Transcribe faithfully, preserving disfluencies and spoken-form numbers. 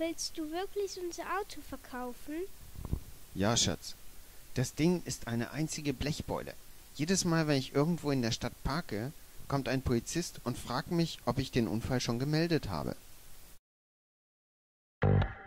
Willst du wirklich unser Auto verkaufen? Ja, Schatz. Das Ding ist eine einzige Blechbeule. Jedes Mal, wenn ich irgendwo in der Stadt parke, kommt ein Polizist und fragt mich, ob ich den Unfall schon gemeldet habe.